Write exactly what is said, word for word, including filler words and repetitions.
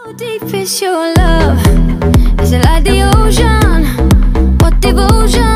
How deep is your love? Is it like the ocean? What devotion?